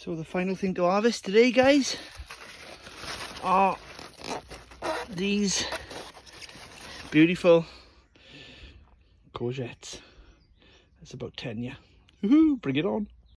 So the final thing to harvest today, guys, are these beautiful courgettes. That's about 10, yeah. Woohoo, bring it on.